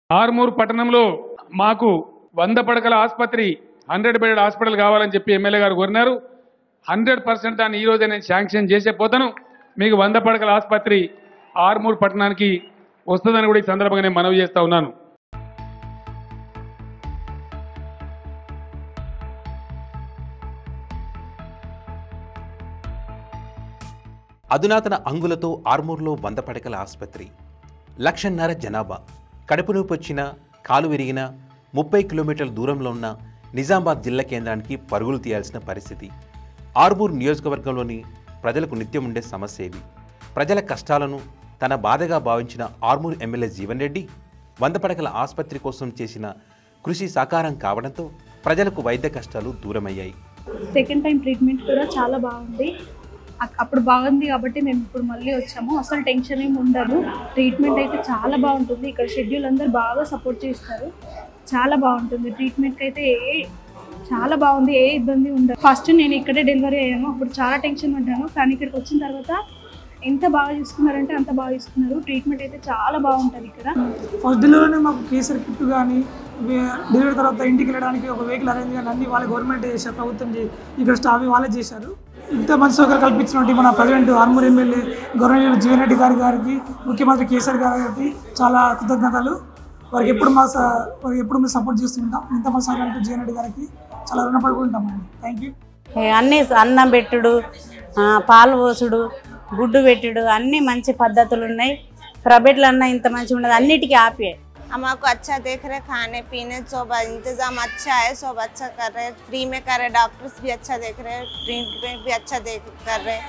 ఆర్మూర్ పట్టణంలో మాకు 100 పడకల ఆసుపత్రి 100 బెడ్ హాస్పిటల్ కావాలని చెప్పి ఎమ్మెల్యే గారు కోరినారు. 100% దాన్ని ఈ రోజే నేను శాంక్షన్ చేసే పోతాను. మీకు 100 పడకల ఆసుపత్రి ఆర్మూర్ పట్టణానికి వస్తుందని కూడా ఈ సందర్భంగా నేను మనవి చేస్తా ఉన్నాను. అధునాతన అంగులతో ఆర్మూర్లో 100 పడకల ఆసుపత్రి, 1,00,000 జనాభా, కడుపు నొప్పి వచ్చినా, కాలు విరిగినా 30 కిలోమీటర్ల దూరంలో ఉన్న నిజామాబాద్ జిల్లా కేంద్రానికి పరుగులు తీయాల్సిన పరిస్థితి. ఆర్మూర్ నియోజకవర్గంలోని ప్రజలకు నిత్యం ఉండే సమస్య ఇది. ప్రజల కష్టాలను తన బాధగా భావించిన ఆర్మూర్ ఎమ్మెల్యే జీవన్ రెడ్డి 100 పడకల ఆసుపత్రి కోసం చేసిన కృషి సాకారం కావడంతో ప్రజలకు వైద్య కష్టాలు దూరమయ్యాయి. సెకండ్ టైం ట్రీట్మెంట్ కూడా చాలా బాగుంది. అప్పుడు బాగుంది కాబట్టి మేము ఇప్పుడు మళ్ళీ వచ్చాము. అసలు టెన్షన్ ఏమి ఉండదు. ట్రీట్మెంట్ అయితే చాలా బాగుంటుంది. ఇక్కడ షెడ్యూల్ అందరు బాగా సపోర్ట్ చేస్తారు. చాలా బాగుంటుంది. ట్రీట్మెంట్కి అయితే చాలా బాగుంది. ఏ ఇబ్బంది ఉండదు. ఫస్ట్ నేను ఇక్కడే డెలివరీ అయ్యాను. అప్పుడు చాలా టెన్షన్ పడ్డాను. కానీ ఇక్కడికి వచ్చిన తర్వాత ఎంత బాగా చూసుకున్నారంటే అంత బాగా చూసుకున్నారు. ట్రీట్మెంట్ అయితే చాలా బాగుంటుంది ఇక్కడ. ఫస్ట్ డెలివరీనే మాకు కేసీఆర్ కిట్ కానీ డెలివరీ తర్వాత ఇంటికి వెళ్ళడానికి ఒక వెహికల్ అరేంజ్ కానీ అన్ని వాళ్ళే గవర్నమెంట్ చేశారు. ప్రభుత్వం ఇక్కడ స్టాఫ్ వాళ్ళే చేశారు. ఇంత మంచి సౌకర్యం కల్పించినట్టు మన president Armoor MLA government Jeevan Reddy గారికి ముఖ్యమంత్రి కేసీఆర్ గారికి చాలా కృతజ్ఞతలు. వారికి ఎప్పుడు మేము సపోర్ట్ చేస్తుంటాం. ఇంత మంచి సౌకర్యం జీవన్ రెడ్డి గారికి చాలా రుణపడుకుంటామండి. Thank you. అన్నీ అన్నం పెట్టుడు, పాలు పోసుడు, గుడ్డు పెట్టుడు అన్నీ మంచి పద్ధతులు ఉన్నాయి. ప్రైవేట్లో అన్న ఇంత మంచిగా ఉండదు. అన్నిటికీ ఆపే हमको अच्छा देख रहे, खाने पीने सब इंतजाम अच्छा है, सब अच्छा कर रहे, फ्री में कर रहे, डॉक्टर्स भी अच्छा देख रहे, ट्रीटमेंट भी अच्छा कर रहे,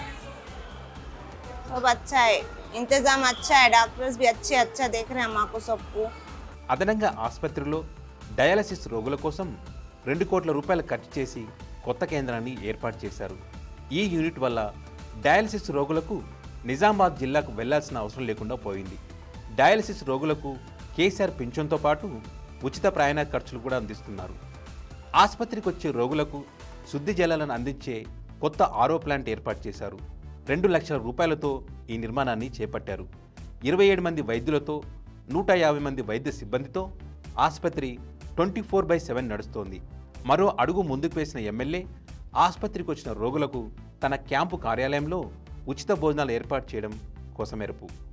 सब अच्छा है, इंतजाम अच्छा है, डॉक्टर्स भी अच्छा देख रहे हैं हमको सबको. అదనంగా ఆసుపత్రిలో డయాలసిస్ రోగుల కోసం 2 కోట్ల రూపాయలు ఖర్చు చేసి కొత్త కేంద్రాన్ని ఏర్పాటు చేశారు. ఈ యూనిట్ వల్ల డయాలసిస్ రోగులకు నిజామాబాద్ జిల్లాకు వెళ్లాల్సిన అవసరం లేకుండా పోయింది. డయాలసిస్ రోగులకు కేసీఆర్ పింఛన్తో పాటు ఉచిత ప్రయాణ ఖర్చులు కూడా అందిస్తున్నారు. ఆసుపత్రికి వచ్చే రోగులకు శుద్ధి జలాలను అందించే కొత్త ఆరో ప్లాంట్ ఏర్పాటు చేశారు. 2 లక్షల రూపాయలతో ఈ నిర్మాణాన్ని చేపట్టారు. 27 మంది వైద్యులతో 150 మంది వైద్య సిబ్బందితో ఆసుపత్రి 24/7 నడుస్తోంది. మరో అడుగు ముందుకు వేసిన ఎమ్మెల్యే ఆసుపత్రికి వచ్చిన రోగులకు తన క్యాంపు కార్యాలయంలో ఉచిత భోజనాలు ఏర్పాటు చేయడం కోసమెరుపు.